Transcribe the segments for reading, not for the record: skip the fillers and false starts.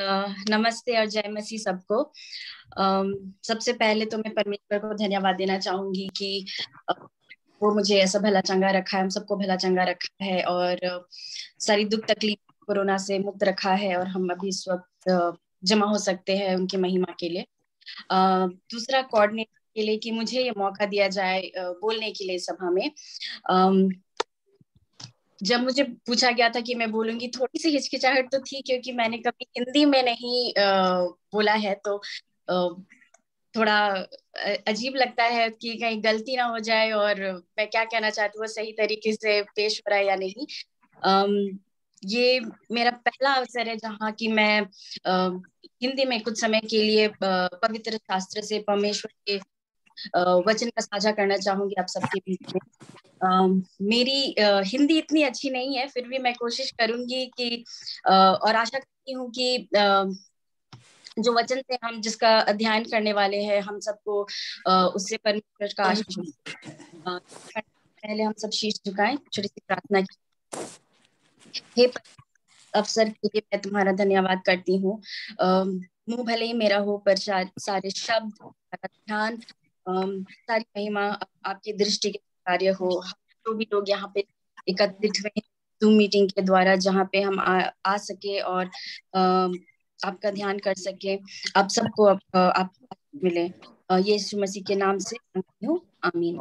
नमस्ते और जय मसीह सबको। सबसे पहले तो मैं परमेश्वर को धन्यवाद देना चाहूंगी कि वो मुझे ऐसा भला चंगा रखा है, हम सबको भला चंगा रखा है और सारी दुख तकलीफ कोरोना से मुक्त रखा है और हम अभी इस वक्त जमा हो सकते हैं उनकी महिमा के लिए। दूसरा कोऑर्डिनेटर के लिए कि मुझे ये मौका दिया जाए बोलने के लिए सभा में। जब मुझे पूछा गया था कि मैं बोलूंगी, थोड़ी सी हिचकिचाहट तो थी क्योंकि मैंने कभी हिंदी में नहीं बोला है, तो थोड़ा अजीब लगता है कि कहीं गलती ना हो जाए और मैं क्या कहना चाहती हूँ वो सही तरीके से पेश हो रहा है या नहीं। ये मेरा पहला अवसर है जहाँ की मैं हिंदी में कुछ समय के लिए पवित्र शास्त्र से परमेश्वर के वचन का साझा करना चाहूंगी आप सबके बीच में। मेरी हिंदी इतनी अच्छी नहीं है, फिर भी मैं कोशिश करूंगी कि और आशा करती हूँ कि जो वचन से हम जिसका अध्ययन करने वाले हैं हम सबको उससे परमेश्वर का आशीष मिले। पहले हम सब शीश झुकाएं, छोटी सी प्रार्थना की। हे अवसर के लिए मैं तुम्हारा धन्यवाद करती हूँ। मुंह भले ही मेरा हो पर सारे शब्द, सारा ध्यान, सारी महिमा आपकी दृष्टि के कार्य हो। जो भी लोग यहाँ पे एकत्रित हुए जूम मीटिंग के द्वारा, जहाँ पे हम आ सके और आपका ध्यान कर सके, आप सबको आप मिले। यीशु मसीह के नाम से मांगती हूँ, आमीन।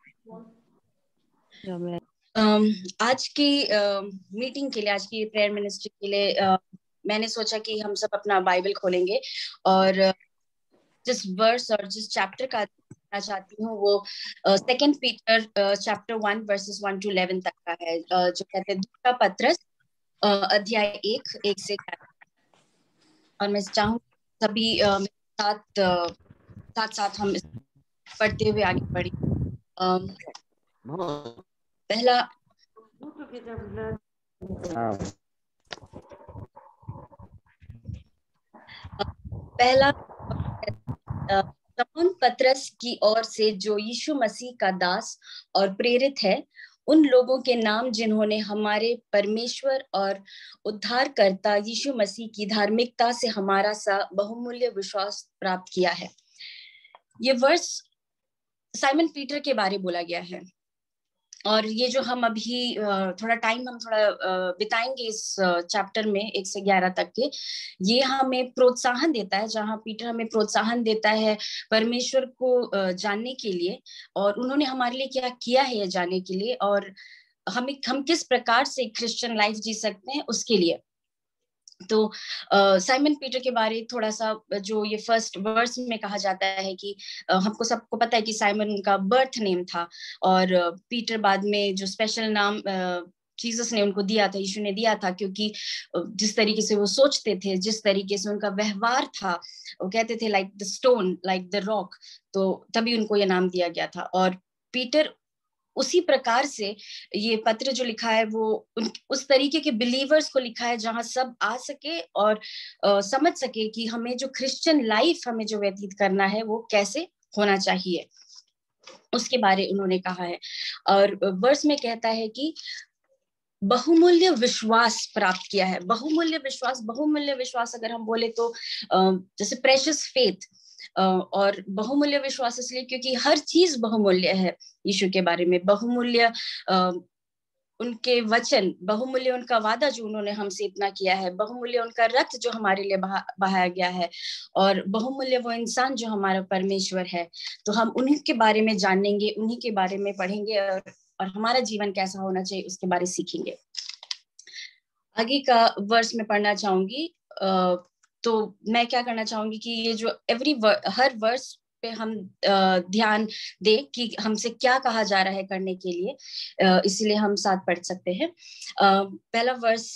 आज की मीटिंग के लिए, आज की प्रेयर मिनिस्ट्री के लिए मैंने सोचा कि हम सब अपना बाइबल खोलेंगे और जिस वर्स और जिस चैप्टर का देखना चाहती हूँ वो 2 पीटर चैप्टर 1 वर्सेस 1 to 11 तक का है, जो कहते हैं दूसरा पत्रस अध्याय 1 से 11। और मैं चाहूँ सभी साथ साथ साथ हम पढ़ते हुए आगे बढ़े। पहला शमौन पतरस की ओर से, जो यीशु मसीह का दास और प्रेरित है, उन लोगों के नाम जिन्होंने हमारे परमेश्वर और उद्धारकर्ता यीशु मसीह की धार्मिकता से हमारा सा बहुमूल्य विश्वास प्राप्त किया है। ये वर्स साइमन पीटर के बारे बोला गया है और ये जो हम अभी थोड़ा टाइम हम थोड़ा बिताएंगे इस चैप्टर में 1 से 11 तक के, ये हमें प्रोत्साहन देता है, जहाँ पीटर हमें प्रोत्साहन देता है परमेश्वर को जानने के लिए और उन्होंने हमारे लिए क्या किया है ये जानने के लिए, और हम किस प्रकार से क्रिश्चियन लाइफ जी सकते हैं उसके लिए। तो साइमन पीटर के बारे थोड़ा सा, जो ये फर्स्ट वर्स में कहा जाता है कि हमको सबको पता है कि साइमन उनका बर्थ नेम था और पीटर बाद में जो स्पेशल नाम जीसस ने उनको दिया था, यीशु ने दिया था, क्योंकि जिस तरीके से वो सोचते थे, जिस तरीके से उनका व्यवहार था, वो कहते थे like the stone, like the rock, तो तभी उनको ये नाम दिया गया था। और पीटर उसी प्रकार से ये पत्र जो लिखा है वो उस तरीके के बिलीवर्स को लिखा है जहां सब आ सके और समझ सके कि हमें जो क्रिश्चियन लाइफ हमें जो व्यतीत करना है वो कैसे होना चाहिए, उसके बारे उन्होंने कहा है। और वर्स में कहता है कि बहुमूल्य विश्वास प्राप्त किया है। बहुमूल्य विश्वास अगर हम बोले तो जैसे प्रेशियस फेथ, और बहुमूल्य विश्वास इसलिए क्योंकि हर चीज बहुमूल्य है यीशु के बारे में। बहुमूल्य उनके वचन, बहुमूल्य उनका वादा जो उन्होंने हमसे इतना किया है, बहुमूल्य उनका रक्त जो हमारे लिए बहाया गया है, और बहुमूल्य वो इंसान जो हमारा परमेश्वर है। तो हम उन्हीं के बारे में जानेंगे, उन्हीं के बारे में पढ़ेंगे और हमारा जीवन कैसा होना चाहिए उसके बारे सीखेंगे। आगे का वर्स में पढ़ना चाहूंगी। तो मैं क्या करना चाहूंगी कि ये जो हर वर्स पे हम ध्यान दे कि हमसे क्या कहा जा रहा है करने के लिए, इसीलिए हम साथ पढ़ सकते हैं। पहला वर्स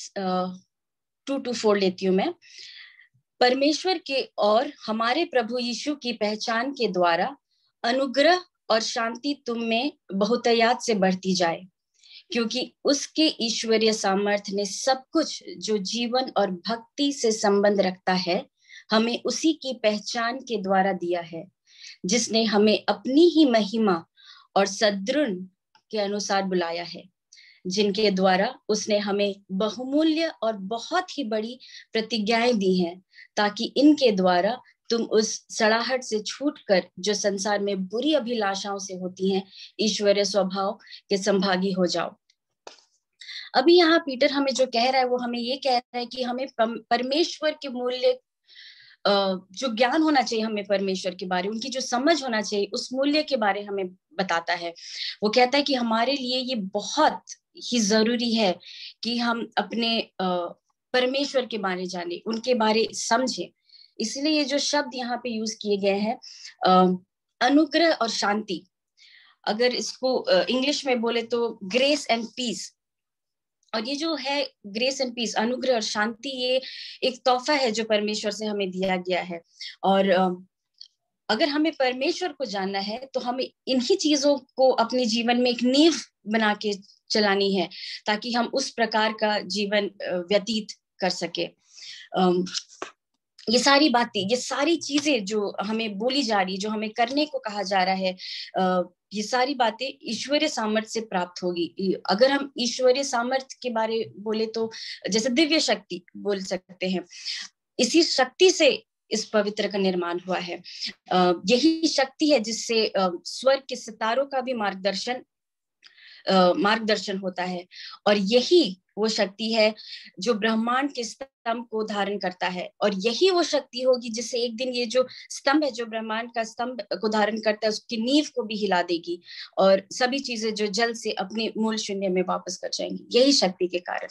2 to 4 लेती हूँ मैं। परमेश्वर के और हमारे प्रभु यीशु की पहचान के द्वारा अनुग्रह और शांति तुम में बहुतायत से बढ़ती जाए, क्योंकि उसके ईश्वरीय सामर्थ्य ने सब कुछ जो जीवन और भक्ति से संबंध रखता है हमें उसी की पहचान के द्वारा दिया है, जिसने हमें अपनी ही महिमा और सद्गुण के अनुसार बुलाया है, जिनके द्वारा उसने हमें बहुमूल्य और बहुत ही बड़ी प्रतिज्ञाएं दी हैं, ताकि इनके द्वारा तुम उस सड़ाहट से छूटकर जो संसार में बुरी अभिलाषाओं से होती हैं, ईश्वरीय स्वभाव के संभागी हो जाओ। अभी यहाँ पीटर हमें जो कह रहा है वो हमें ये कह रहा है कि हमें परमेश्वर के मूल्य, जो ज्ञान होना चाहिए हमें परमेश्वर के बारे, उनकी जो समझ होना चाहिए, उस मूल्य के बारे हमें बताता है। वो कहता है कि हमारे लिए ये बहुत ही जरूरी है कि हम अपने परमेश्वर के बारे जाने, उनके बारे समझे। इसलिए ये जो शब्द यहाँ पे यूज किए गए हैं, अनुग्रह और शांति, अगर इसको इंग्लिश में बोले तो ग्रेस एंड पीस। और ये जो है ग्रेस एंड पीस, अनुग्रह और शांति, ये एक तोहफा है जो परमेश्वर से हमें दिया गया है। और अगर हमें परमेश्वर को जानना है तो हमें इन्हीं चीजों को अपने जीवन में एक नींव बना के चलानी है, ताकि हम उस प्रकार का जीवन व्यतीत कर सके। ये सारी बातें, ये सारी चीजें जो हमें बोली जा रही, जो हमें करने को कहा जा रहा है, ये सारी बातें ईश्वरीय सामर्थ्य से प्राप्त होगी। अगर हम ईश्वरीय सामर्थ्य के बारे बोले तो जैसे दिव्य शक्ति बोल सकते हैं, इसी शक्ति से इस पवित्र का निर्माण हुआ है। यही शक्ति है जिससे स्वर्ग के सितारों का भी मार्गदर्शन होता है। और यही वो शक्ति है जो ब्रह्मांड के स्तंभ को धारण करता है। और यही वो शक्ति होगी जिससे एक दिन ये जो स्तंभ है, जो ब्रह्मांड का स्तंभ को धारण करता है, उसकी नींव को भी हिला देगी और सभी चीजें जो जल से अपने मूल शून्य में वापस कर जाएंगी। यही शक्ति के कारण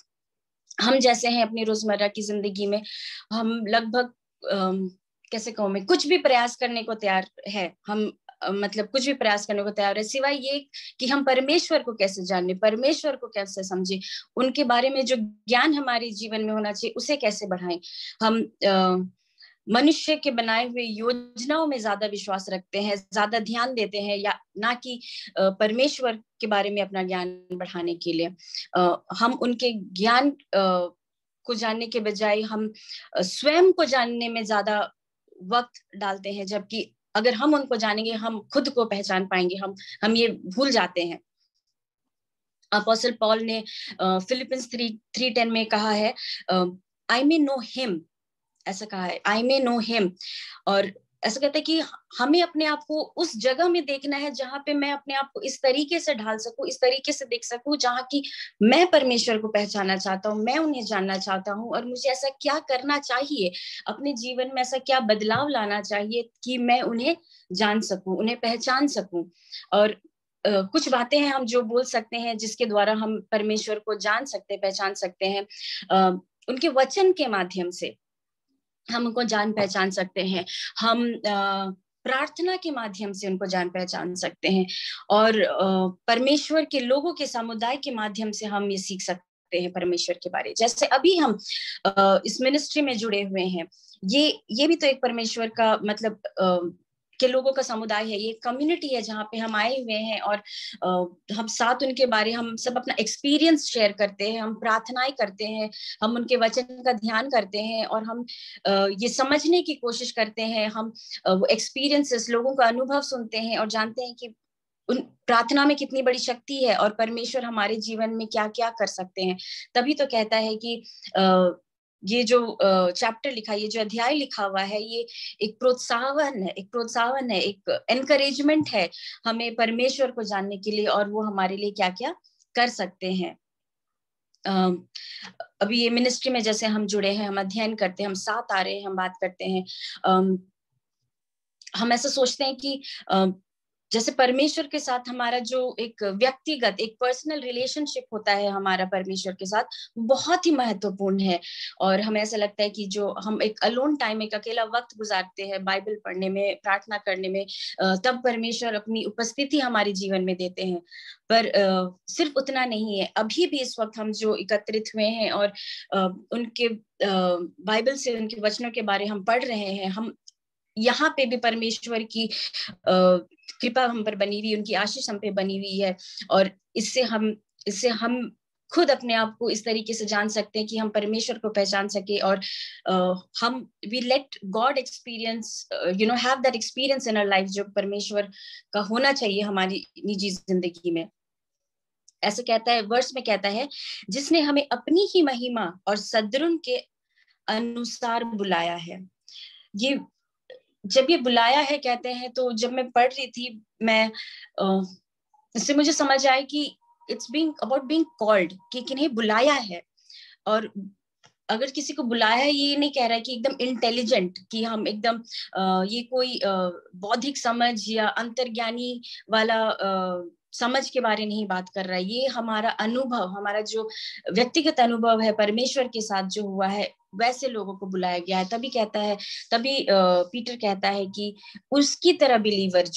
हम जैसे हैं अपनी रोजमर्रा की जिंदगी में, हम लगभग कैसे कहूँ मैं, कुछ भी प्रयास करने को तैयार है। हम मतलब कुछ भी प्रयास करने को तैयार है, सिवाय ये कि हम परमेश्वर को कैसे जाने, परमेश्वर को कैसे समझे, उनके बारे में जो ज्ञान हमारे जीवन में होना चाहिए उसे कैसे बढ़ाएं। हम मनुष्य के बनाए हुए योजनाओं में ज्यादा विश्वास रखते हैं, ज्यादा ध्यान देते हैं, या ना कि परमेश्वर के बारे में अपना ज्ञान बढ़ाने के लिए। हम उनके ज्ञान को जानने के बजाय हम स्वयं को जानने में ज्यादा वक्त डालते हैं, जबकि अगर हम उनको जानेंगे हम खुद को पहचान पाएंगे। हम ये भूल जाते हैं। अपोस्टल पॉल ने फिलिपियंस 3:10 में कहा है, आई मे नो हिम, ऐसा कहा है, आई मे नो हिम। और ऐसा कहता है कि हमें अपने आप को उस जगह में देखना है जहां पे मैं अपने आप को इस तरीके से ढाल सकूं, इस तरीके से देख सकूं, जहां की मैं परमेश्वर को पहचानना चाहता हूं, मैं उन्हें जानना चाहता हूं, और मुझे ऐसा क्या करना चाहिए अपने जीवन में, ऐसा क्या बदलाव लाना चाहिए कि मैं उन्हें जान सकूं, उन्हें पहचान सकूं। और कुछ बातें हैं हम जो बोल सकते हैं जिसके द्वारा हम परमेश्वर को जान सकते, पहचान सकते हैं। उनके वचन के माध्यम से हम उनको जान पहचान सकते हैं। हम प्रार्थना के माध्यम से उनको जान पहचान सकते हैं। और परमेश्वर के लोगों के समुदाय के माध्यम से हम ये सीख सकते हैं परमेश्वर के बारे। जैसे अभी हम इस मिनिस्ट्री में जुड़े हुए हैं, ये भी तो एक परमेश्वर का मतलब के लोगों का समुदाय है, ये कम्युनिटी है जहाँ पे हम आए हुए हैं। और हम साथ उनके बारे, हम सब अपना एक्सपीरियंस शेयर करते हैं, हम प्रार्थनाएं करते हैं, हम उनके वचन का ध्यान करते हैं, और हम ये समझने की कोशिश करते हैं। हम वो एक्सपीरियंसेस, लोगों का अनुभव सुनते हैं और जानते हैं कि उन प्रार्थना में कितनी बड़ी शक्ति है और परमेश्वर हमारे जीवन में क्या क्या कर सकते हैं। तभी तो कहता है कि ये जो चैप्टर लिखा, ये जो अध्याय लिखा हुआ है, ये एक प्रोत्साहन है, एक एनकरेजमेंट है हमें परमेश्वर को जानने के लिए, और वो हमारे लिए क्या क्या कर सकते हैं। अभी ये मिनिस्ट्री में जैसे हम जुड़े हैं, हम अध्ययन करते हैं, हम साथ आ रहे हैं, हम बात करते हैं, हम ऐसा सोचते हैं कि जैसे परमेश्वर के साथ हमारा जो एक व्यक्तिगत, एक पर्सनल रिलेशनशिप होता है हमारा परमेश्वर के साथ, बहुत ही महत्वपूर्ण है। और हमें ऐसा लगता है कि जो हम एक अलोन टाइम, एक अकेला वक्त गुजारते हैं बाइबल पढ़ने में, प्रार्थना करने में, तब परमेश्वर अपनी उपस्थिति हमारे जीवन में देते हैं। पर सिर्फ उतना नहीं है, अभी भी इस वक्त हम जो एकत्रित हुए हैं और उनके बाइबल से, उनके वचनों के बारे हम पढ़ रहे हैं, हम यहाँ पे भी परमेश्वर की कृपा हम पर बनी हुई, उनकी आशीष हम पे बनी हुई है। और इससे हम खुद अपने आप को इस तरीके से जान सकते हैं कि हम परमेश्वर को पहचान सके, और हम we let God experience, have that experience in our life, जो परमेश्वर का होना चाहिए हमारी निजी जिंदगी में। ऐसे कहता है, वर्ष में कहता है, जिसने हमें अपनी ही महिमा और सद्गुण के अनुसार बुलाया है। ये जब ये बुलाया है कहते हैं, तो जब मैं पढ़ रही थी, मैं इससे मुझे समझ आया कि it's being about being called, कि किन्हें बुलाया है। और अगर किसी को बुलाया है, ये नहीं कह रहा है कि एकदम इंटेलिजेंट, कि हम एकदम ये कोई बौद्धिक समझ या अंतर्ज्ञानी वाला समझ के बारे नहीं बात कर रहा है। ये हमारा अनुभव, हमारा जो व्यक्तिगत अनुभव है परमेश्वर के साथ जो हुआ है, वैसे लोगों को बुलाया गया है। तभी कहता है, तभी पीटर कहता है कि उसकी तरह बिलीवर,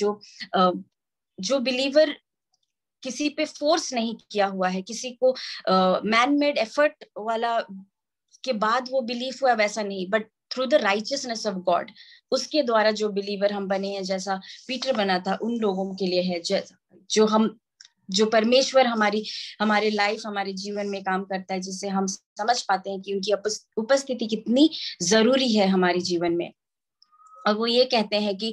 जो बिलीवर किसी पे फोर्स नहीं किया हुआ है, किसी को मैन मेड एफर्ट वाला के बाद वो बिलीफ हुआ, वैसा नहीं, but through the righteousness of God, उसके द्वारा जो बिलीवर हम बने हैं, जैसा पीटर बना था, उन लोगों के लिए है जो परमेश्वर हमारे लाइफ, हमारे जीवन में काम करता है, जिससे हम समझ पाते हैं कि उनकी उपस्थिति कितनी जरूरी है हमारे जीवन में। और वो ये कहते हैं कि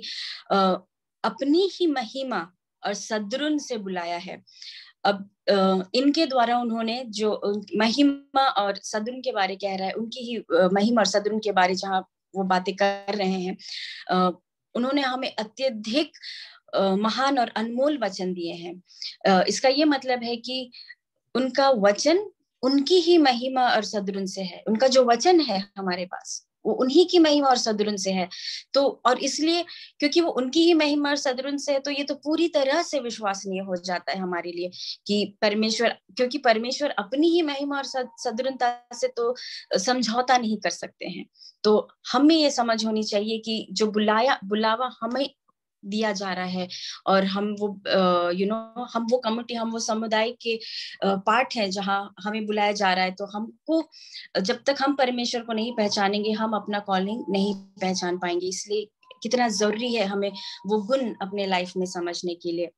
अपनी ही महिमा और सद्गुण से बुलाया है। अब इनके द्वारा उन्होंने जो महिमा और सद्गुण के बारे कह रहा है, उनकी ही महिमा और सद्गुण के बारे जहाँ वो बातें कर रहे हैं, उन्होंने हमें अत्यधिक महान और अनमोल वचन दिए हैं। इसका ये मतलब है कि उनका वचन उनकी ही महिमा और सद्गुण से है। उनका जो वचन है हमारे पास, वो उन्हीं की महिमा और सद्गुण से है। तो और इसलिए क्योंकि वो उनकी ही महिमा और सद्गुण से है, तो ये तो पूरी तरह से विश्वसनीय हो जाता है हमारे लिए कि परमेश्वर, क्योंकि परमेश्वर अपनी ही महिमा और सद्गुणता से तो समझौता नहीं कर सकते हैं। तो हमें ये समझ होनी चाहिए कि जो बुलावा हमें दिया जा रहा है, और हम वो हम वो कम्युनिटी, हम वो समुदाय के पार्ट है जहाँ हमें बुलाया जा रहा है। तो हमको, जब तक हम परमेश्वर को नहीं पहचानेंगे, हम अपना कॉलिंग नहीं पहचान पाएंगे। इसलिए कितना जरूरी है हमें वो गुण अपने लाइफ में समझने के लिए।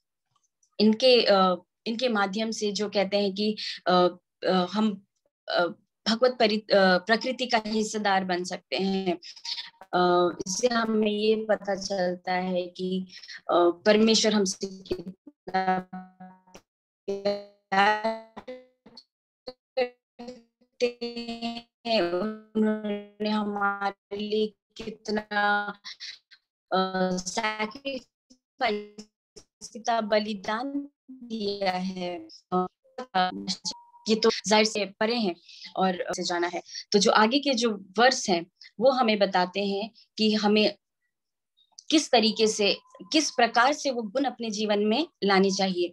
इनके माध्यम से जो कहते हैं कि हम भगवत प्रकृति का हिस्सेदार बन सकते हैं। इससे हमें ये पता चलता है कि परमेश्वर हमसे कितना उन्होंने हमारे लिए कितना सैक्रिफाइस, कितना बलिदान दिया है। ये तो जाहिर से परे हैं और से जाना है। तो जो आगे के जो वर्स हैं, वो हमें बताते हैं कि हमें किस तरीके से, किस प्रकार से वो गुण अपने जीवन में लाने चाहिए।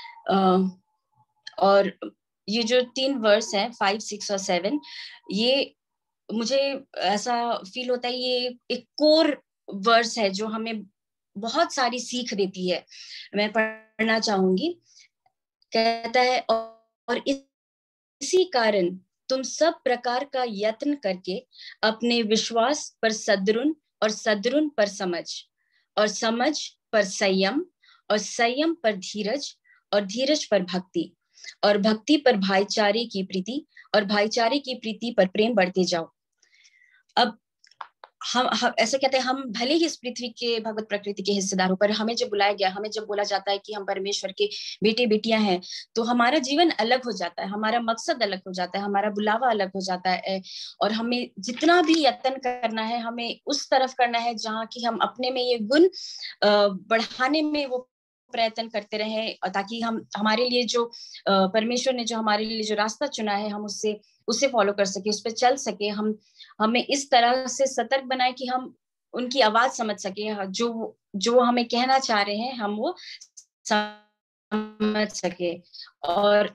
और ये जो 3 वर्स हैं, 5, 6 और 7, ये मुझे ऐसा फील होता है ये एक कोर वर्स है जो हमें बहुत सारी सीख देती है। मैं पढ़ना चाहूंगी। कहता है, और इसी कारण तुम सब प्रकार का यत्न करके अपने विश्वास पर सद्गुण, और सद्गुण पर समझ, और समझ पर संयम, और संयम पर धीरज, और धीरज पर भक्ति, और भक्ति पर भाईचारे की प्रीति, और भाईचारे की प्रीति पर प्रेम बढ़ते जाओ। अब हम ऐसे कहते हैं, हम भले ही इस पृथ्वी के भगवत प्रकृति के हिस्सेदार हो, पर हमें जब बुलाया गया, हमें जब बोला जाता है कि हम परमेश्वर के बेटे बेटियां हैं, तो हमारा जीवन अलग हो जाता है, हमारा मकसद अलग हो जाता है, हमारा बुलावा अलग हो जाता है। और हमें जितना भी यत्न करना है, हमें उस तरफ करना है जहाँ की हम अपने में ये गुण बढ़ाने में वो प्रयत्न करते रहे, ताकि हम हमारे लिए जो परमेश्वर ने जो हमारे लिए जो रास्ता चुना है, हम उससे फॉलो कर सके, उस पर चल सके। हमें इस तरह से सतर्क बनाए कि हम उनकी आवाज समझ सके, जो हमें कहना चाह रहे हैं हम वो समझ सके। और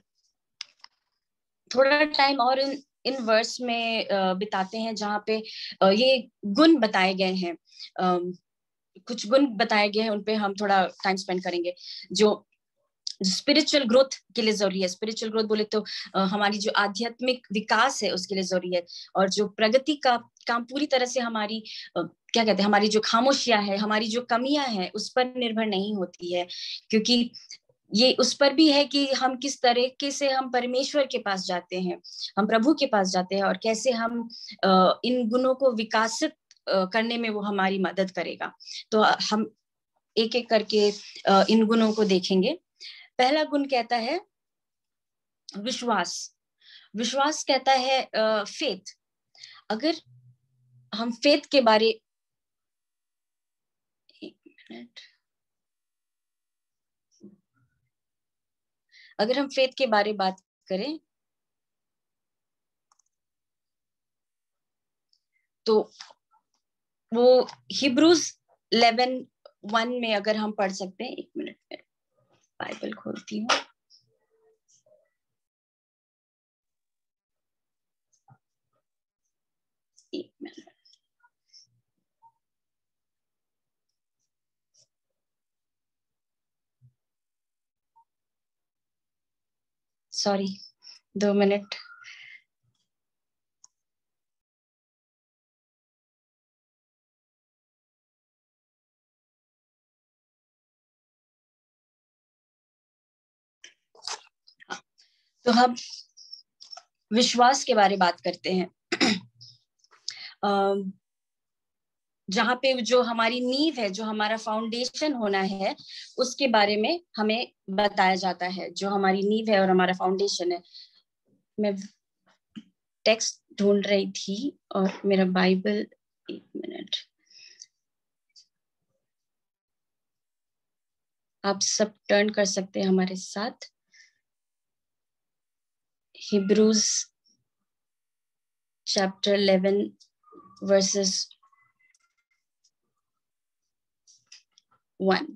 थोड़ा टाइम और इन वर्स में बिताते हैं जहाँ पे ये गुण बताए गए हैं, कुछ गुण बताए गए हैं, उनपे हम थोड़ा टाइम स्पेंड करेंगे जो स्पिरिचुअल ग्रोथ के लिए जरूरी है। स्पिरिचुअल ग्रोथ बोले तो हमारी जो आध्यात्मिक विकास है उसके लिए जरूरी है। और जो प्रगति का काम पूरी तरह से हमारी क्या कहते हैं, हमारी जो खामोशियां है, हमारी जो कमियां हैं, उस पर निर्भर नहीं होती है, क्योंकि ये उस पर भी है कि हम किस तरीके से हम परमेश्वर के पास जाते हैं, हम प्रभु के पास जाते हैं, और कैसे हम इन गुणों को विकासित करने में वो हमारी मदद करेगा। तो हम एक एक करके इन गुणों को देखेंगे। पहला गुण कहता है विश्वास। विश्वास कहता है फेथ। अगर हम फेथ के बारे, एक मिनट, अगर हम फेथ के बारे बात करें तो वो हिब्रूज 11:1 में अगर हम पढ़ सकते हैं, एक मिनट में बाइबल खोलती हूँ। एक मिनट, सॉरी, 2 मिनट। तो हम विश्वास के बारे बात करते हैं, जहाँ पे जो हमारी नींव है, जो हमारा फाउंडेशन होना है, उसके बारे में हमें बताया जाता है। जो हमारी नींव है और हमारा फाउंडेशन है। मैं टेक्स्ट ढूंढ रही थी और मेरा बाइबल, एक मिनट, आप सब टर्न कर सकते हैं हमारे साथ। Hebrews chapter 11 verses 1।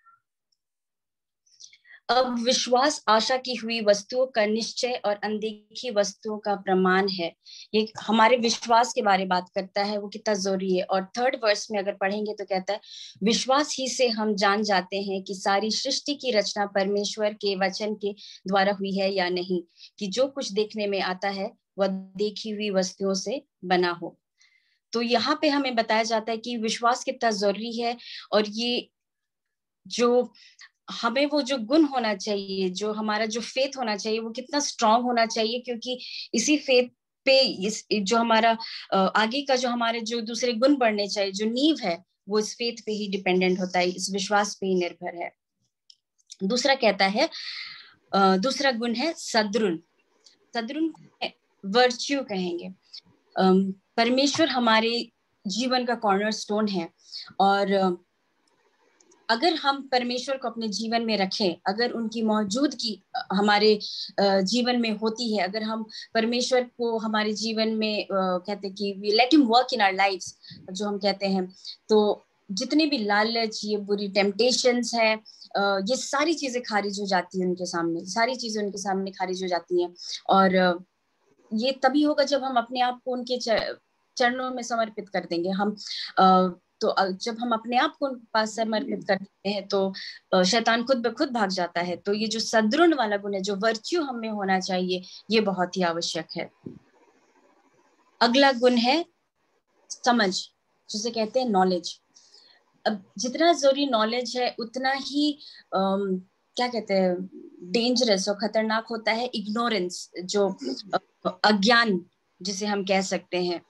अब विश्वास आशा की हुई वस्तुओं का निश्चय और अनदेखी वस्तुओं का प्रमाण है। ये हमारे विश्वास के बारे में बात करता है, वो कितना जरूरी है। और 3rd वर्स में अगर पढ़ेंगे तो कहता है, विश्वास ही से हम जान जाते हैं कि सारी सृष्टि की रचना परमेश्वर के वचन के द्वारा हुई है या नहीं, कि जो कुछ देखने में आता है वह देखी हुई वस्तुओं से बना हो। तो यहाँ पे हमें बताया जाता है कि विश्वास कितना जरूरी है, और ये जो हमें वो जो गुण होना चाहिए, जो हमारा जो फेथ होना चाहिए, वो कितना स्ट्रांग होना चाहिए, क्योंकि इसी फेथ पे जो हमारा आगे का जो हमारे जो दूसरे गुण बढ़ने चाहिए, जो नींव है, वो इस फेथ पे ही डिपेंडेंट होता है, इस विश्वास पे ही निर्भर है। दूसरा कहता है, दूसरा गुण है सद्रुन। सद्रुन वर्च्यू कहेंगे। परमेश्वर हमारे जीवन का कॉर्नरस्टोन है, और अगर हम परमेश्वर को अपने जीवन में रखें, अगर उनकी मौजूदगी हमारे जीवन में होती है, अगर हम परमेश्वर को हमारे जीवन में कहते हैं कि we let him work in our lives, जो हम कहते हैं, तो जितने भी लालच, ये बुरी टेम्पटेशंस है, ये सारी चीजें खारिज हो जाती है उनके सामने, सारी चीजें उनके सामने खारिज हो जाती हैं। और ये तभी होगा जब हम अपने आप को उनके चरणों में समर्पित कर देंगे। हम तो जब हम अपने आप को उनके पास समर्पित कर देते हैं, तो शैतान खुद ब खुद भाग जाता है। तो ये जो सद्रुण वाला गुण है, जो वर्च्यू हमें होना चाहिए, ये बहुत ही आवश्यक है। अगला गुण है समझ, जिसे कहते हैं नॉलेज। अब जितना जरूरी नॉलेज है, उतना ही क्या कहते हैं, डेंजरस और खतरनाक होता है इग्नोरेंस, जो अज्ञान जिसे हम कह सकते हैं।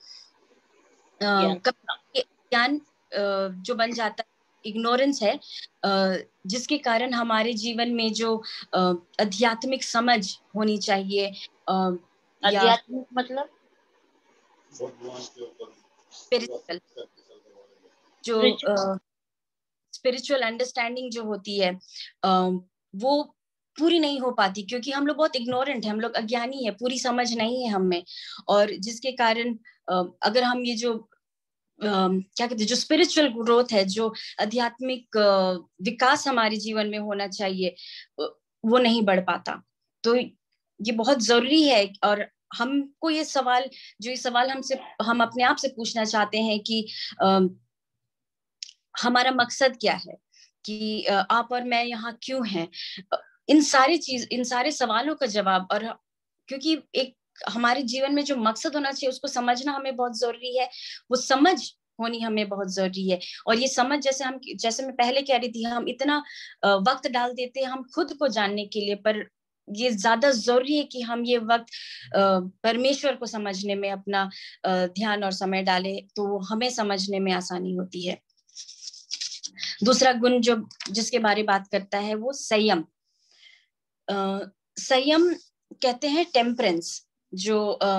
ज्ञान जो बन जाता है, इग्नोरेंस है, जिसके कारण हमारे जीवन में जो आध्यात्मिक समझ होनी चाहिए, आध्यात्मिक मतलब स्पिरिचुअल, जो स्पिरिचुअल अंडरस्टैंडिंग जो होती है, वो पूरी नहीं हो पाती, क्योंकि हम लोग बहुत इग्नोरेंट है, हम लोग अज्ञानी है, पूरी समझ नहीं है हमें। और जिसके कारण अगर हम ये जो क्या कहते हैं, जो स्पिरिचुअल ग्रोथ है, जो आध्यात्मिक विकास हमारे जीवन में होना चाहिए, वो नहीं बढ़ पाता। तो ये बहुत जरूरी है। और हमको ये सवाल, जो ये सवाल हम अपने आप से पूछना चाहते हैं कि हमारा मकसद क्या है, कि आप और मैं यहाँ क्यों हैं, इन सारे सवालों का जवाब। और क्योंकि एक हमारे जीवन में जो मकसद होना चाहिए, उसको समझना हमें बहुत जरूरी है, वो समझ होनी हमें बहुत जरूरी है। और ये समझ, जैसे मैं पहले कह रही थी, हम इतना वक्त डाल देते हैं हम खुद को जानने के लिए, पर ये ज्यादा जरूरी है कि हम ये वक्त परमेश्वर को समझने में अपना ध्यान और समय डालें, तो हमें समझने में आसानी होती है। दूसरा गुण जो जिसके बारे में बात करता है, वो संयम। संयम कहते हैं टेम्परेंस, जो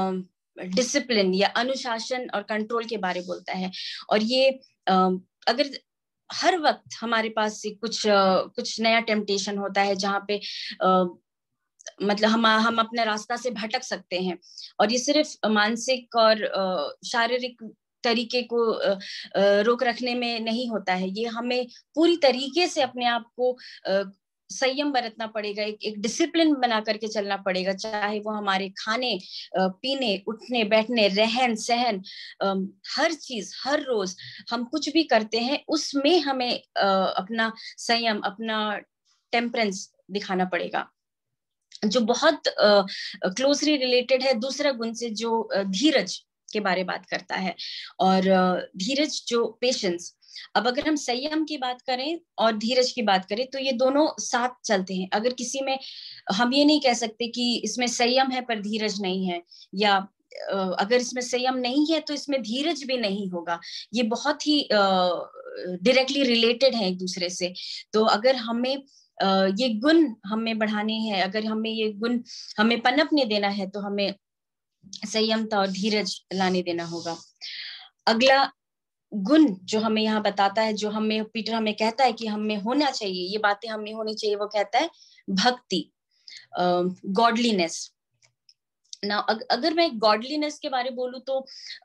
डिसिप्लिन या अनुशासन और कंट्रोल के बारे बोलता है। और ये अगर हर वक्त हमारे पास कुछ नया टेम्पटेशन होता है जहाँ पे मतलब हम अपने रास्ता से भटक सकते हैं, और ये सिर्फ मानसिक और शारीरिक तरीके को रोक रखने में नहीं होता है, ये हमें पूरी तरीके से अपने आप को संयम बरतना पड़ेगा, एक डिसिप्लिन बना करके चलना पड़ेगा, चाहे वो हमारे खाने पीने, उठने बैठने, रहन सहन, हर चीज, हर रोज हम कुछ भी करते हैं उसमें हमें अपना संयम, अपना टेम्परेंस दिखाना पड़ेगा, जो बहुत क्लोजली रिलेटेड है दूसरा गुण से, जो धीरज के बारे बात करता है। और धीरज जो पेशेंस, अब अगर हम संयम की बात करें और धीरज की बात करें तो ये दोनों साथ चलते हैं। अगर किसी में, हम ये नहीं कह सकते कि इसमें संयम है पर धीरज नहीं है, या अगर इसमें संयम नहीं है तो इसमें धीरज भी नहीं होगा। ये बहुत ही डायरेक्टली रिलेटेड है एक दूसरे से। तो अगर हमें ये गुण हमें बढ़ाने हैं, अगर हमें ये गुण हमें पनपने देना है, तो हमें संयमता और धीरज लाने देना होगा। अगला गुण जो हमें यहाँ बताता है, जो हमें पीटर हमें कहता है कि हमें होना चाहिए, ये बातें हमें होनी चाहिए, वो कहता है भक्ति, गॉडलीनेस। ना अगर मैं गॉडलीनेस के बारे बोलूं तो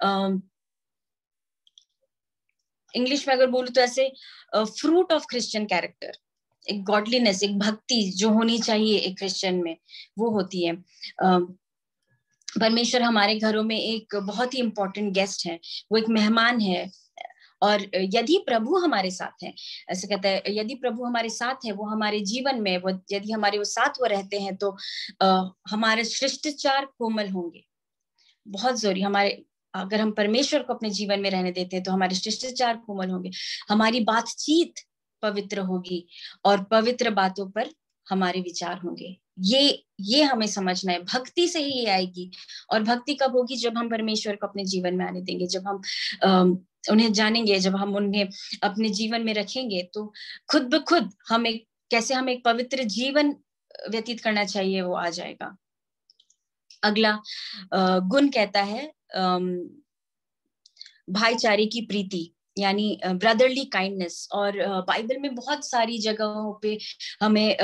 इंग्लिश में अगर बोलूं तो ऐसे फ्रूट ऑफ क्रिश्चियन कैरेक्टर, एक गॉडलीनेस, एक भक्ति जो होनी चाहिए एक क्रिश्चियन में, वो होती है परमेश्वर हमारे घरों में एक बहुत ही इम्पोर्टेंट गेस्ट है, वो एक मेहमान है। और यदि प्रभु हमारे साथ हैं, ऐसे कहता है, यदि प्रभु हमारे साथ है, वो हमारे जीवन में, वो यदि हमारे वो साथ वो रहते हैं, तो हमारे शिष्टाचार कोमल होंगे। बहुत जरूरी, हमारे अगर हम परमेश्वर को अपने जीवन में रहने देते हैं तो हमारे शिष्टाचार कोमल होंगे, हमारी बातचीत पवित्र होगी, और पवित्र बातों पर हमारे विचार होंगे। ये हमें समझना है, भक्ति से ही ये आएगी। और भक्ति कब होगी? जब हम परमेश्वर को अपने जीवन में आने देंगे, जब हम उन्हें जानेंगे, जब हम उन्हें अपने जीवन में रखेंगे, तो खुद ब खुद कैसे हम एक पवित्र जीवन व्यतीत करना चाहिए, वो आ जाएगा। अगला गुण कहता है भाईचारे की प्रीति, यानी ब्रदरली काइंडनेस। और बाइबल में बहुत सारी जगहों पे हमें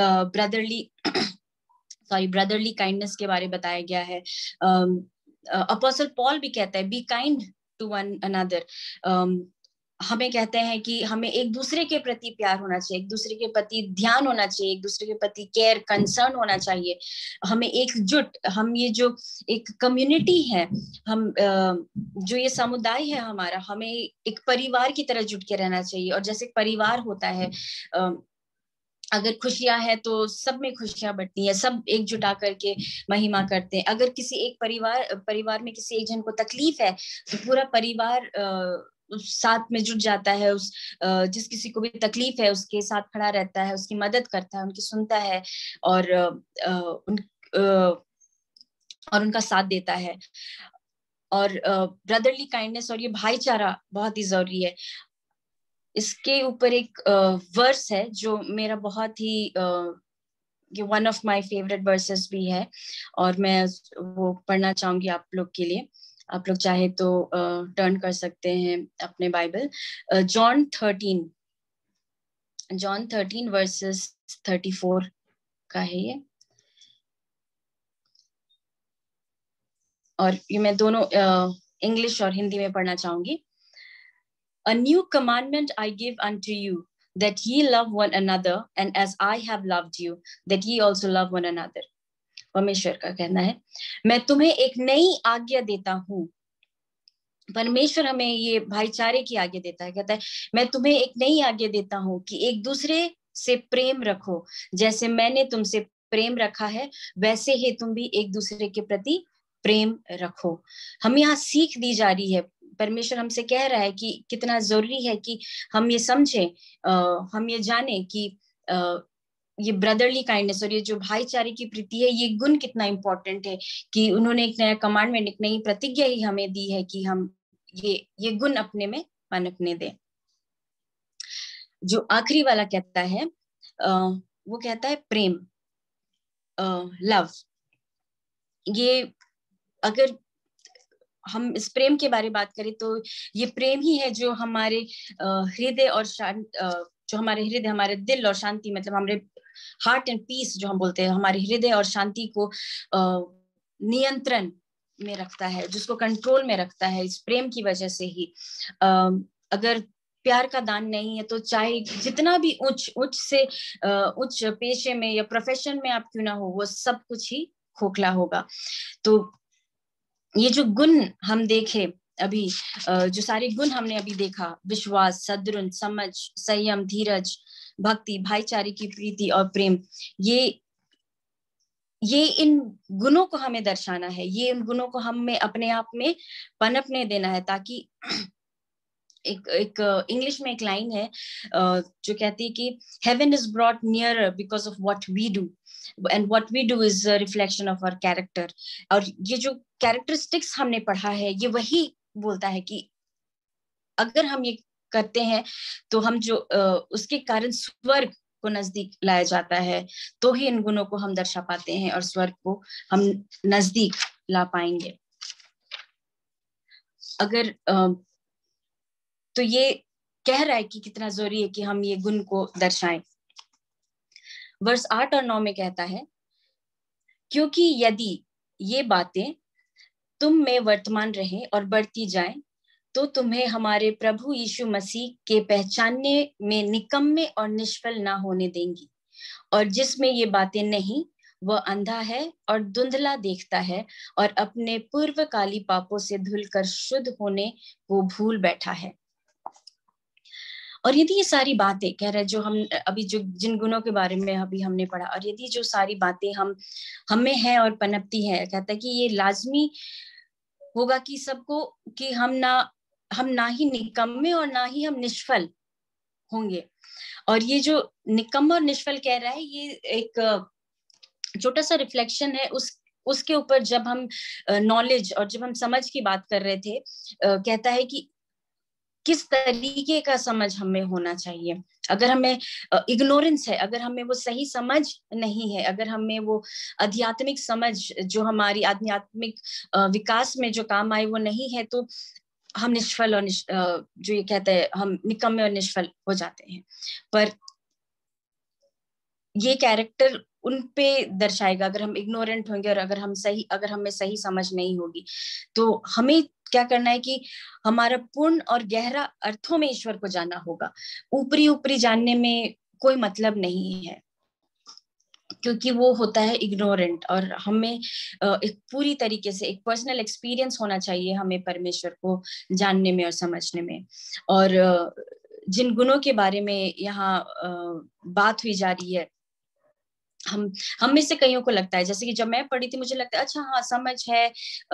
ब्रदरली काइंडनेस के बारे बताया गया है। अपोस्टल पॉल भी कहता है, be kind to one another. हमें कहते हैं कि हमें एक दूसरे के प्रति प्यार होना चाहिए, एक दूसरे के प्रति ध्यान होना चाहिए, एक दूसरे के प्रति केयर, कंसर्न होना चाहिए। हमें एकजुट, हम ये जो एक कम्युनिटी है, हम जो ये समुदाय है हमारा, हमें एक परिवार की तरह जुट के रहना चाहिए। और जैसे परिवार होता है, अगर खुशियां हैं तो सब में खुशियां बढ़ती है, सब एकजुट आकर के महिमा करते हैं। अगर किसी एक परिवार में किसी एक जन को तकलीफ है, तो पूरा परिवार साथ में जुट जाता है, जिस किसी को भी तकलीफ है उसके साथ खड़ा रहता है, उसकी मदद करता है, उनकी सुनता है, और उनका साथ देता है। और ब्रदरली काइंडनेस और ये भाईचारा बहुत ही जरूरी है। इसके ऊपर एक वर्स है जो मेरा बहुत ही ये one of my favourite verses भी है, और मैं वो पढ़ना चाहूंगी आप लोग के लिए। आप लोग चाहे तो टर्न कर सकते हैं अपने बाइबल, जॉन 13 वर्सेस 34 का है ये। और ये मैं दोनों इंग्लिश और हिंदी में पढ़ना चाहूंगी। A new commandment I give unto you, that ye love one another, and as I have loved you, that ye also love one another. परमेश्वर का कहना है, मैं तुम्हें एक नई आज्ञा देता हूँ। परमेश्वर हमें ये भाईचारे की आज्ञा देता है, कहता है मैं तुम्हें एक नई आज्ञा देता हूँ कि एक दूसरे से प्रेम रखो, जैसे मैंने तुमसे प्रेम रखा है, वैसे ही तुम भी एक दूसरे के प्रति प्रेम रखो। हमें यहाँ सीख दी जा रही है, परमेश्वर हमसे कह रहा है कि कितना जरूरी है कि हम ये समझें, हम ये जाने कि ये ब्रदरली काइंडनेस और ये जो भाईचारे की प्रीति है, ये गुण कितना इंपॉर्टेंट है, कि उन्होंने एक नया कमांडमेंट, एक नई प्रतिज्ञा ही हमें दी है कि हम ये गुण अपने में पनपने दें। जो आखिरी वाला कहता है, वो कहता है प्रेम, लव। ये अगर हम इस प्रेम के बारे में बात करें तो ये प्रेम ही है जो हमारे हृदय और जो हमारे हृदय, हमारे दिल और शांति, मतलब हमारे हार्ट एंड पीस जो हम बोलते हैं, हमारे हृदय और शांति को नियंत्रण में रखता है, जिसको कंट्रोल में रखता है इस प्रेम की वजह से ही। अगर प्यार का दान नहीं है तो चाहे जितना भी उच्च से उच्च पेशे में या प्रोफेशन में आप क्यों ना हो, वो सब कुछ ही खोखला होगा। तो ये जो गुण हम देखे अभी, जो सारे गुण हमने अभी देखा, विश्वास, सद्गुण, समझ, संयम, धीरज, भक्ति, भाईचारे की प्रीति और प्रेम, ये इन गुणों को हमें दर्शाना है, ये इन गुणों को हमें अपने आप में पनपने देना है, ताकि एक इंग्लिश में एक लाइन है जो कहती है कि heaven is brought near because of what we do and what we do is reflection of our character. और ये जो कैरेक्टरिस्टिक्स हमने पढ़ा है, ये वही बोलता है कि अगर हम ये करते हैं तो हम जो उसके कारण स्वर्ग को नजदीक लाया जाता है, तो ही इन गुणों को हम दर्शा पाते हैं और स्वर्ग को हम नजदीक ला पाएंगे। अगर तो ये कह रहा है कि कितना जरूरी है कि हम ये गुण को दर्शाएं। वर्ष 8 और 9 में कहता है, क्योंकि यदि ये बातें तुम में वर्तमान रहे और बढ़ती जाएं, तो तुम्हें हमारे प्रभु यीशु मसीह के पहचानने में निकम्मे और निष्फल ना होने देंगी। और जिसमें ये बातें नहीं, वह अंधा है और धुंधला देखता है और अपने पूर्वकाली पापों से धुलकर शुद्ध होने को भूल बैठा है। और यदि ये सारी बातें कह रहे हैं जो हम अभी जो जिन गुणों के बारे में अभी हमने पढ़ा, और यदि जो सारी बातें हमें हैं और पनपती है, कहता है कि ये लाजमी होगा कि सबको, कि हम ना ही निकम्मे और ना ही हम निष्फल होंगे। और ये जो निकम्मा और निष्फल कह रहा है, ये एक छोटा सा रिफ्लेक्शन है उसके ऊपर जब हम नॉलेज और जब हम समझ की बात कर रहे थे। कहता है कि किस तरीके का समझ हमें होना चाहिए। अगर हमें इग्नोरेंस है, अगर हमें वो सही समझ नहीं है, अगर हमें वो आध्यात्मिक समझ जो हमारी आध्यात्मिक विकास में जो काम आए वो नहीं है, तो हम निष्फल और जो ये कहते हैं हम निकम्मे और निष्फल हो जाते हैं। पर ये कैरेक्टर उन पे दर्शाएगा अगर हम इग्नोरेंट होंगे और अगर हमें सही समझ नहीं होगी। तो हमें क्या करना है कि हमारा पूर्ण और गहरा अर्थों में ईश्वर को जानना होगा। ऊपरी ऊपरी जानने में कोई मतलब नहीं है, क्योंकि वो होता है इग्नोरेंट। और हमें एक पूरी तरीके से एक पर्सनल एक्सपीरियंस होना चाहिए हमें परमेश्वर को जानने में और समझने में। और जिन गुणों के बारे में यहाँ बात हुई जा रही है, हम में से कईयों को लगता है, जैसे कि जब मैं पढ़ी थी मुझे लगता है अच्छा हाँ समझ है,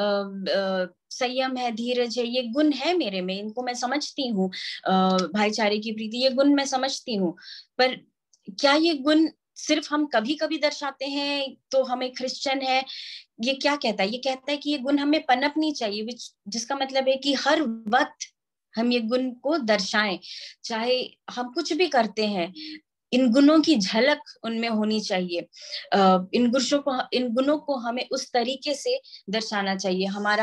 संयम है, धीरज है, ये गुण है मेरे में, इनको मैं समझती हूँ, भाईचारे की प्रीति, ये गुण मैं समझती हूँ। पर क्या ये गुण सिर्फ हम कभी कभी दर्शाते हैं तो हमें क्रिश्चियन है? ये क्या कहता है? ये कहता है कि ये गुण हमें पनपनी चाहिए, जिसका मतलब है कि हर वक्त हम ये गुण को दर्शाएं, चाहे हम कुछ भी करते हैं, इन गुणों की झलक उनमें होनी चाहिए। इन गुणों को हमें उस तरीके से दर्शाना चाहिए। हमारा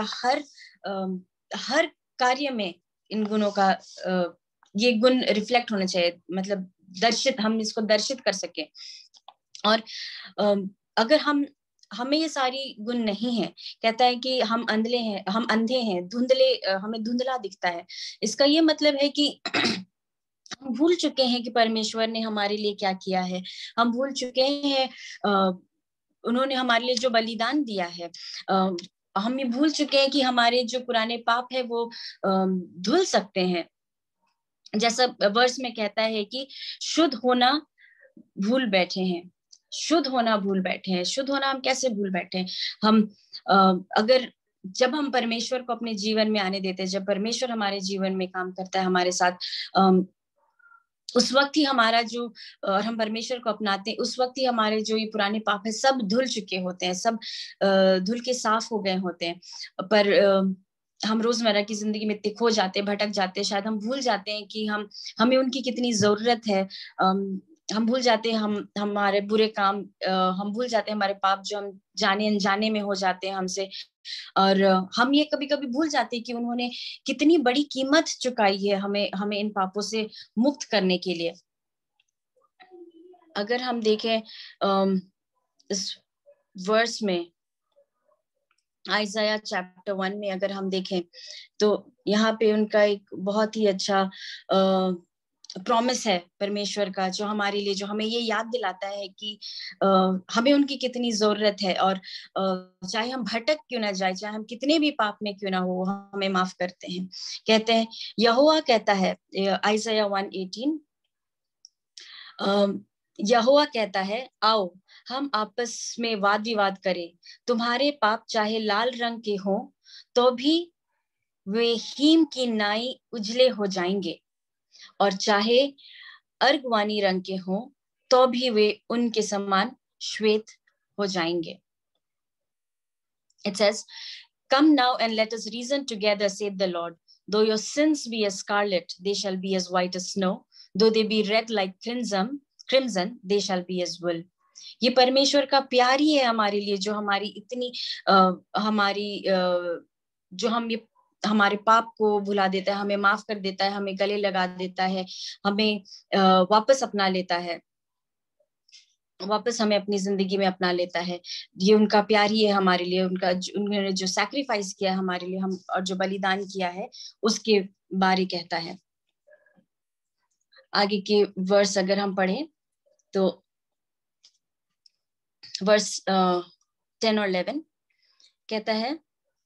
हर कार्य में इन गुणों का ये गुण रिफ्लेक्ट होना चाहिए, मतलब हम इसको दर्शित कर सके। और अगर हमें ये सारी गुण नहीं है, कहता है कि हम अंधे हैं, हमें धुंधला दिखता है। इसका ये मतलब है कि हम भूल चुके हैं कि परमेश्वर ने हमारे लिए क्या किया है। हम भूल चुके हैं उन्होंने हमारे लिए जो बलिदान दिया है। हम ये भूल चुके हैं कि हमारे जो पुराने पाप है वो धुल सकते हैं। जैसा वर्स में कहता है कि शुद्ध होना भूल बैठे हैं। शुद्ध होना भूल बैठे हैं। शुद्ध होना हम कैसे भूल बैठे हैं? हम अगर जब हम परमेश्वर को अपने जीवन में आने देते हैं, जब परमेश्वर हमारे जीवन में काम करता है हमारे साथ, उस वक्त ही हमारा जो और हम परमेश्वर को अपनाते हैं, उस वक्त ही हमारे जो ये पुराने पाप है सब धुल चुके होते हैं, सब धुल के साफ हो गए होते हैं। पर हम रोजमर्रा की जिंदगी में इतने खो जाते हैं, भटक जाते हैं, शायद हम भूल जाते हैं कि हमें उनकी कितनी जरूरत है। हम भूल जाते हैं हमारे बुरे काम, हम भूल जाते हैं हमारे पाप जो हम जाने अनजाने में हो जाते हैं हमसे। और हम ये कभी कभी भूल जाते हैं कि उन्होंने कितनी बड़ी कीमत चुकाई है हमें हमें इन पापों से मुक्त करने के लिए। अगर हम देखें इस वर्स में, आइज़ाया चैप्टर 1 में अगर हम देखें तो यहाँ पे उनका एक बहुत ही अच्छा प्रॉमिस है परमेश्वर का, जो हमारे लिए, जो हमें ये याद दिलाता है कि हमें उनकी कितनी जरूरत है, और चाहे हम भटक क्यों ना जाए, चाहे हम कितने भी पाप में क्यों ना हो, हमें माफ करते हैं। कहते हैं, यहोवा कहता है, आइज़ाया 1:18, यहोवा कहता है, आओ हम आपस में वाद विवाद करें, तुम्हारे पाप चाहे लाल रंग के हों तो भी वे हीम की नाई उजले हो जाएंगे, और चाहे अर्गवानी रंग के हों तो भी वे उनके समान श्वेत हो जाएंगे। It says, come now and let us reason together, saith the Lord. Though your sins be as scarlet, they shall be as white as snow. Though they be red like crimson, they shall be as wool. ये परमेश्वर का प्यार ही है हमारे लिए, जो हमारी इतनी जो हम ये हमारे पाप को भुला देता है, हमें माफ कर देता है, हमें गले लगा देता है, हमें वापस अपना लेता है, वापस हमें अपनी जिंदगी में अपना लेता है। ये उनका प्यार ही है हमारे लिए, उन्होंने जो सैक्रिफाइस किया है हमारे लिए, हम और जो बलिदान किया है उसके बारे कहता है। आगे के वर्स अगर हम पढ़ें तो वर्स 10 और 11 कहता है,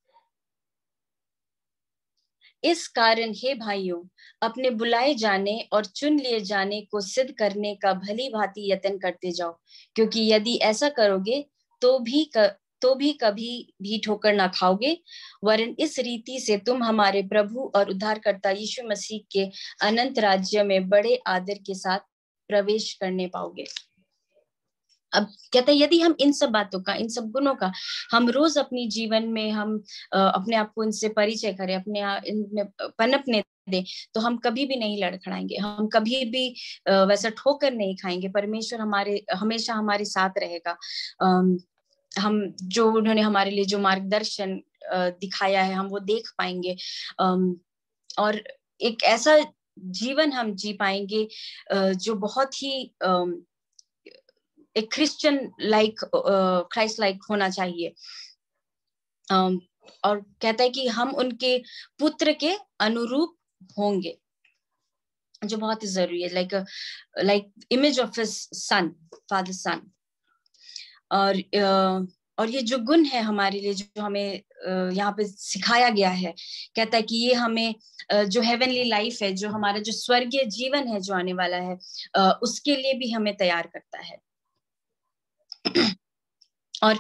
इस कारण हे भाइयों, अपने बुलाए जाने और चुन लिए जाने को सिद्ध करने का भली भांति यत्न करते जाओ, क्योंकि यदि ऐसा करोगे तो भी कभी भी ठोकर ना खाओगे, वरन इस रीति से तुम हमारे प्रभु और उद्धारकर्ता यीशु मसीह के अनंत राज्य में बड़े आदर के साथ प्रवेश करने पाओगे। अब कहते हैं, यदि हम इन सब बातों का, इन सब गुणों का हम रोज अपनी जीवन में हम अपने आप को इनसे परिचय करें, अपने इनमें पनपने दें, तो हम कभी भी नहीं लड़खड़ाएंगे, हम कभी भी वैसा ठोकर नहीं खाएंगे। परमेश्वर हमेशा हमारे साथ रहेगा। हम जो उन्होंने हमारे लिए जो मार्गदर्शन दिखाया है, हम वो देख पाएंगे, और एक ऐसा जीवन हम जी पाएंगे जो बहुत ही एक क्रिश्चियन लाइक, क्राइस्ट लाइक होना चाहिए। और कहता है कि हम उनके पुत्र के अनुरूप होंगे, जो बहुत ही जरूरी है, like image of his son, father son. और ये जो गुण है हमारे लिए, जो हमें यहाँ पे सिखाया गया है, कहता है कि ये हमें जो हेवनली लाइफ है, जो हमारा जो स्वर्गीय जीवन है जो आने वाला है, उसके लिए भी हमें तैयार करता है। और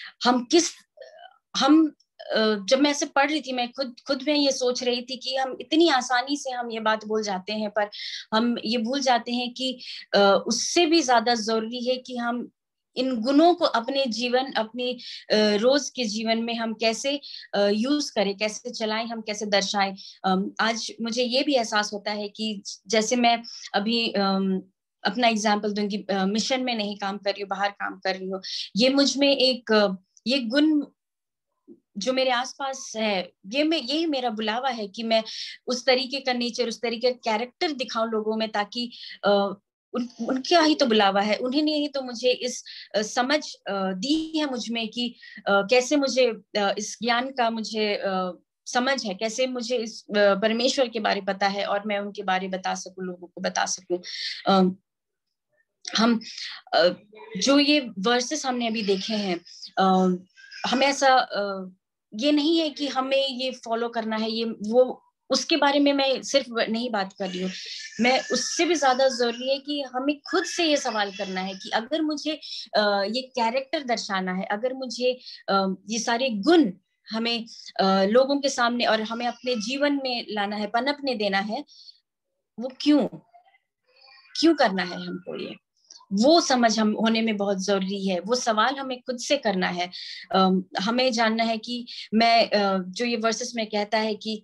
जब मैं ऐसे पढ़ रही थी, मैं खुद में ये सोच रही थी कि हम इतनी आसानी से हम ये बात भूल जाते हैं, पर हम ये भूल जाते हैं कि उससे भी ज्यादा जरूरी है कि हम इन गुणों को अपने जीवन, अपने रोज के जीवन में हम कैसे यूज करें, कैसे चलाएं, हम कैसे दर्शाएं। आज मुझे ये भी एहसास होता है कि जैसे मैं अभी अपना एग्जाम्पल दूंगी, मिशन में नहीं काम कर रही हूँ, बाहर काम कर रही हूँ, ये मुझ में ये गुण जो मेरे आसपास है, यही मेरा बुलावा है कि मैं उस तरीके का नेचर, उस तरीके का कैरेक्टर दिखाऊं लोगों में, ताकि उनका ही तो बुलावा है, उन्होंने ही तो मुझे इस समझ दी है मुझ में कि कैसे मुझे इस ज्ञान का मुझे समझ है, कैसे मुझे इस परमेश्वर के बारे पता है, और मैं उनके बारे बता सकूं, लोगों को बता सकूं। हम जो ये वर्सेस हमने अभी देखे हैं, हमें ऐसा ये नहीं है कि हमें ये फॉलो करना है, ये वो, उसके बारे में मैं सिर्फ नहीं बात कर रही हूँ। मैं उससे भी ज्यादा जरूरी है कि हमें खुद से ये सवाल करना है कि अगर मुझे ये कैरेक्टर दर्शाना है, अगर मुझे ये सारे गुण हमें लोगों के सामने और हमें अपने जीवन में लाना है, पनपने देना है, वो क्यों करना है हमको, ये वो समझ हम होने में बहुत जरूरी है। वो सवाल हमें खुद से करना है। हमें जानना है कि मैं जो ये वर्सेस में कहता है कि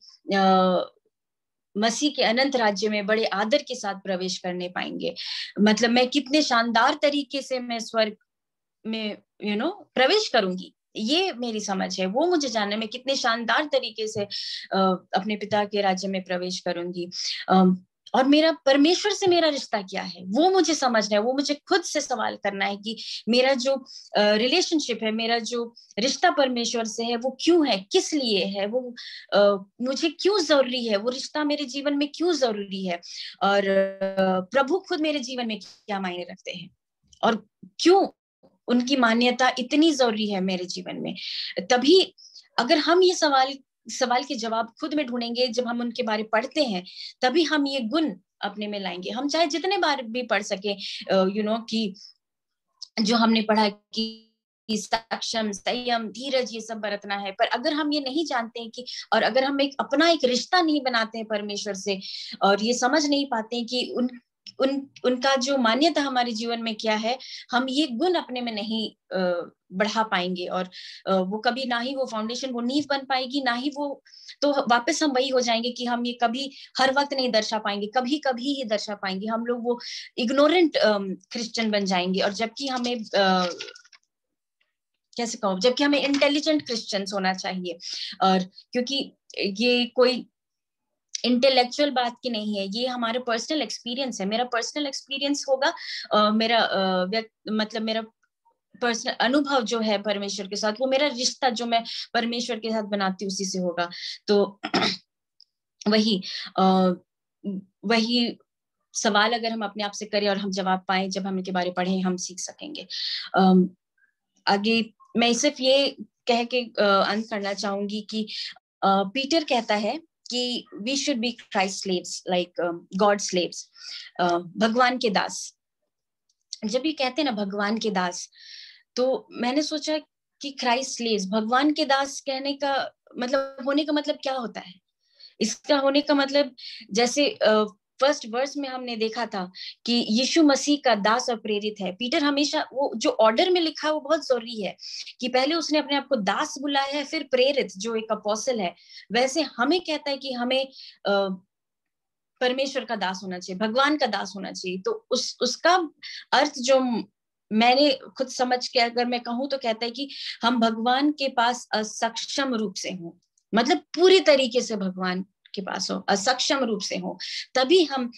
मसीह के अनंत राज्य में बड़े आदर के साथ प्रवेश करने पाएंगे, मतलब मैं कितने शानदार तरीके से मैं स्वर्ग में प्रवेश करूंगी, ये मेरी समझ है। वो मुझे जानना है मैं कितने शानदार तरीके से अपने पिता के राज्य में प्रवेश करूंगी, और मेरा परमेश्वर से मेरा रिश्ता क्या है वो मुझे समझना है। वो मुझे खुद से सवाल करना है कि मेरा जो रिलेशनशिप है, मेरा जो रिश्ता परमेश्वर से है, वो क्यों है, किस लिए है, वो मुझे क्यों जरूरी है, वो रिश्ता मेरे जीवन में क्यों जरूरी है, और प्रभु खुद मेरे जीवन में क्या मायने रखते हैं, और क्यों उनकी मान्यता इतनी जरूरी है मेरे जीवन में। तभी अगर हम ये सवाल के जवाब खुद में ढूंढेंगे, जब हम उनके बारे पढ़ते हैं, तभी हम ये गुण अपने में लाएंगे। हम चाहे जितने बार भी पढ़ सके, कि जो हमने पढ़ा कि सक्षम, संयम, धीरज, ये सब बरतना है, पर अगर हम ये नहीं जानते हैं कि, और अगर हम अपना एक रिश्ता नहीं बनाते हैं परमेश्वर से, और ये समझ नहीं पाते हैं कि उनका जो मान्यता हमारे जीवन में क्या है, हम ये गुण अपने में नहीं बढ़ा पाएंगे, और वो कभी ना ही वो फाउंडेशन, वो नींव बन पाएगी, ना ही वो, तो वापस हम वही हो जाएंगे कि हम ये कभी हर वक्त नहीं दर्शा पाएंगे, कभी कभी ही दर्शा पाएंगे। हम लोग वो इग्नोरेंट क्रिश्चियन बन जाएंगे, और जबकि हमें कैसे कहूँ, जबकि हमें इंटेलिजेंट क्रिश्चियंस होना चाहिए। और क्योंकि ये कोई इंटेलेक्चुअल बात की नहीं है, ये हमारे पर्सनल एक्सपीरियंस है। मेरा पर्सनल एक्सपीरियंस होगा, मेरा मतलब मेरा पर्सनल अनुभव जो है परमेश्वर के साथ, वो मेरा रिश्ता जो मैं परमेश्वर के साथ बनाती हूँ, उसी से होगा। तो वही वही सवाल अगर हम अपने आप से करें और हम जवाब पाए, जब हम इनके बारे पढ़ें, हम सीख सकेंगे। आगे मैं सिर्फ ये कह के अंत करना चाहूंगी कि पीटर कहता है कि we should be Christ slaves, like God slaves, भगवान के दास। जब ये कहते हैं ना भगवान के दास, तो मैंने सोचा कि क्राइस्ट स्लेव्स, भगवान के दास कहने का मतलब, होने का मतलब क्या होता है? इसका होने का मतलब, जैसे फर्स्ट वर्स में हमने देखा था कि यीशु मसीह का दास और प्रेरित है। पीटर हमेशा, वो जो ऑर्डर में लिखा है वो बहुत जरूरी है, कि पहले उसने अपने आप को दास बुलाया है, फिर प्रेरित जो एक अपोस्टल है। वैसे हमें कहता है कि हमें परमेश्वर का दास होना चाहिए, भगवान का दास होना चाहिए। तो उसका अर्थ जो मैंने खुद समझ के अगर मैं कहूँ, तो कहता है कि हम भगवान के पास असक्षम रूप से हों, मतलब पूरी तरीके से भगवान के पास हो, असक्षम रूप से हो, तभी हम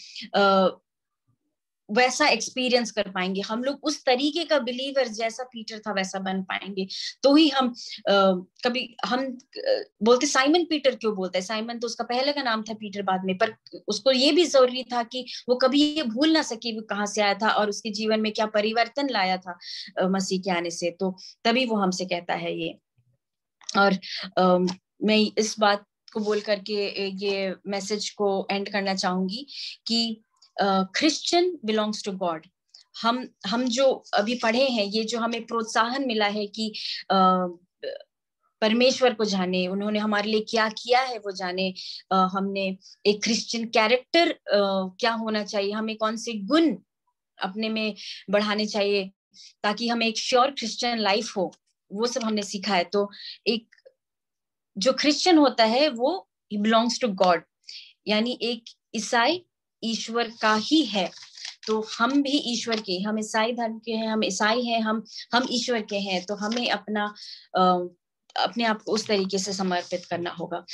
वैसा एक्सपीरियंस कर पाएंगे। हम लोग उस तरीके का बिलीवर, जैसा पीटर था वैसा बन पाएंगे। तो ही हम कभी हम बोलते साइमन पीटर क्यों बोलते हैं, साइमन तो उसका पहले का नाम था, पीटर बाद में, पर उसको ये भी जरूरी था कि वो कभी ये भूल ना सके वो कहाँ से आया था और उसके जीवन में क्या परिवर्तन लाया था मसीह के आने से। तो तभी वो हमसे कहता है ये। और मैं इस बात को बोल करके ये मैसेज को एंड करना चाहूंगी कि क्रिश्चियन बिलोंग्स टू गॉड। हम जो अभी पढ़े हैं, ये जो हमें प्रोत्साहन मिला है कि परमेश्वर को जाने, उन्होंने हमारे लिए क्या किया है वो जाने, हमने एक क्रिश्चियन कैरेक्टर क्या होना चाहिए, हमें कौन से गुण अपने में बढ़ाने चाहिए ताकि हमें एक श्योर क्रिश्चियन लाइफ हो, वो सब हमने सीखा है। तो एक जो क्रिश्चियन होता है वो बिलोंग्स टू गॉड, यानी एक ईसाई ईश्वर का ही है। तो हम भी ईश्वर के, हम ईसाई धर्म के हैं, हम ईसाई हैं, हम ईश्वर के हैं। तो हमें अपने आप को उस तरीके से समर्पित करना होगा।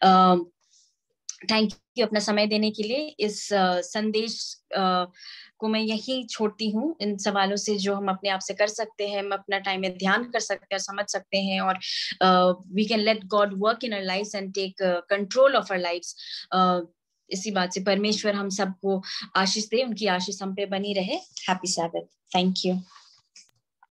थैंक यू अपना समय देने के लिए। इस संदेश को मैं यही छोड़ती हूँ, इन सवालों से जो हम अपने आप से कर सकते हैं, हम अपना टाइम में ध्यान कर सकते हैं, समझ सकते हैं, और we can let God work in our lives and take control of our lives. इसी बात से परमेश्वर हम सबको आशीष दे, उनकी आशीष हम पे बनी रहे। Happy Sabbath. Thank you.